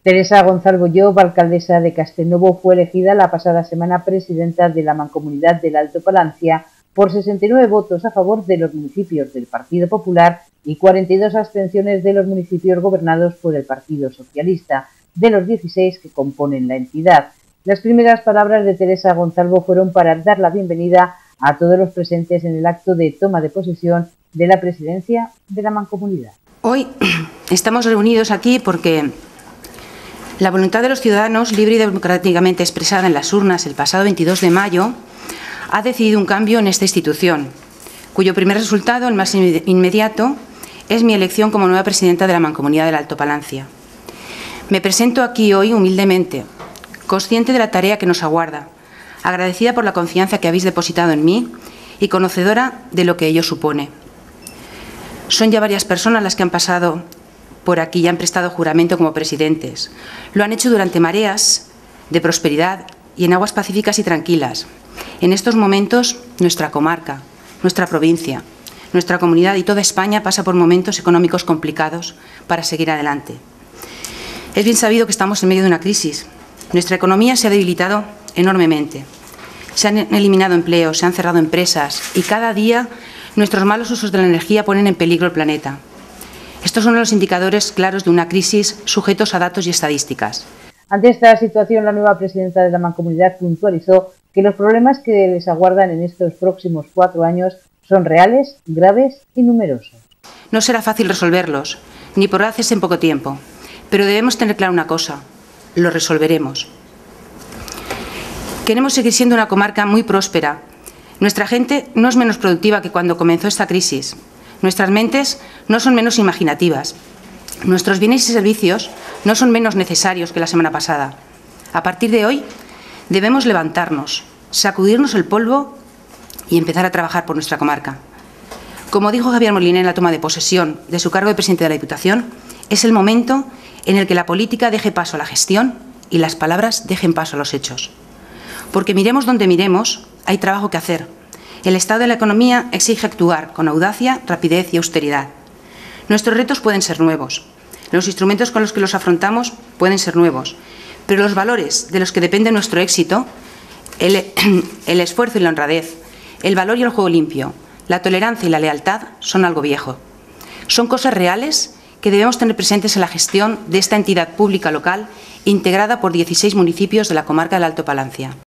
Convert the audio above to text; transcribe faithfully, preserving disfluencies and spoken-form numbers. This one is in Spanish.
Teresa Gonzalo Llop, alcaldesa de Castelnuovo, fue elegida la pasada semana presidenta de la Mancomunidad del Alto Palancia por sesenta y nueve votos a favor de los municipios del Partido Popular y cuarenta y dos abstenciones de los municipios gobernados por el Partido Socialista, de los dieciséis que componen la entidad. Las primeras palabras de Teresa Gonzalo fueron para dar la bienvenida a todos los presentes en el acto de toma de posesión de la presidencia de la Mancomunidad. Hoy estamos reunidos aquí porque la voluntad de los ciudadanos, libre y democráticamente expresada en las urnas el pasado veintidós de mayo, ha decidido un cambio en esta institución, cuyo primer resultado, el más inmediato, es mi elección como nueva presidenta de la Mancomunidad del Alto Palancia. Me presento aquí hoy humildemente, consciente de la tarea que nos aguarda, agradecida por la confianza que habéis depositado en mí y conocedora de lo que ello supone. Son ya varias personas las que han pasado por aquí y han prestado juramento como presidentes. Lo han hecho durante mareas de prosperidad y en aguas pacíficas y tranquilas. En estos momentos, nuestra comarca, nuestra provincia, nuestra comunidad y toda España pasa por momentos económicos complicados para seguir adelante. Es bien sabido que estamos en medio de una crisis. Nuestra economía se ha debilitado enormemente. Se han eliminado empleos, se han cerrado empresas y cada día nuestros malos usos de la energía ponen en peligro el planeta. Estos son los indicadores claros de una crisis sujetos a datos y estadísticas. Ante esta situación, la nueva presidenta de la Mancomunidad puntualizó que los problemas que les aguardan en estos próximos cuatro años son reales, graves y numerosos. No será fácil resolverlos, ni por hacerse en poco tiempo, pero debemos tener clara una cosa: lo resolveremos. Queremos seguir siendo una comarca muy próspera. Nuestra gente no es menos productiva que cuando comenzó esta crisis. Nuestras mentes no son menos imaginativas. Nuestros bienes y servicios no son menos necesarios que la semana pasada. A partir de hoy debemos levantarnos, sacudirnos el polvo y empezar a trabajar por nuestra comarca. Como dijo Javier Moliner en la toma de posesión de su cargo de presidente de la Diputación, es el momento en el que la política deje paso a la gestión y las palabras dejen paso a los hechos. Porque miremos donde miremos, hay trabajo que hacer. El estado de la economía exige actuar con audacia, rapidez y austeridad. Nuestros retos pueden ser nuevos, los instrumentos con los que los afrontamos pueden ser nuevos, pero los valores de los que depende nuestro éxito, el, el esfuerzo y la honradez, el valor y el juego limpio, la tolerancia y la lealtad son algo viejo. Son cosas reales que debemos tener presentes en la gestión de esta entidad pública local integrada por dieciséis municipios de la comarca del Alto Palancia.